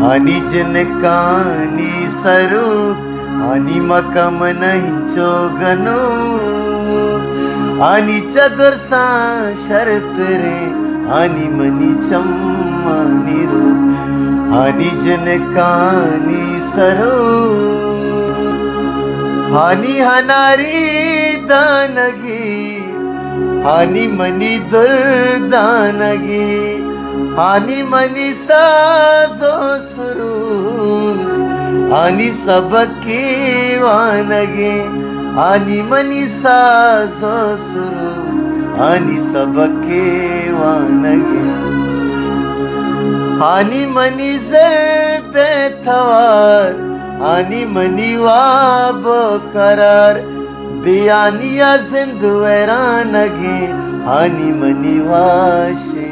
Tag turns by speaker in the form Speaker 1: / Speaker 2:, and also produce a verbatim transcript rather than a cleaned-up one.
Speaker 1: आणि जनकानी सरू आणि मकमन हिंचोगनु आणि चदुरसा शरत रे आणि मनी चम्मा निरू आणि जनकानी सरू हानी हनारी दानगी हानी मनी दुर्दानगी हानी मनी साजो सुरूस हानी सबकी वानगी हानी मनी साजो सुरूस हानी सबकी वानगी हानी मनी जर्द थवार हानी मनी वाब करार बियानिया जिंद वैरानगी हानी मनी वाशी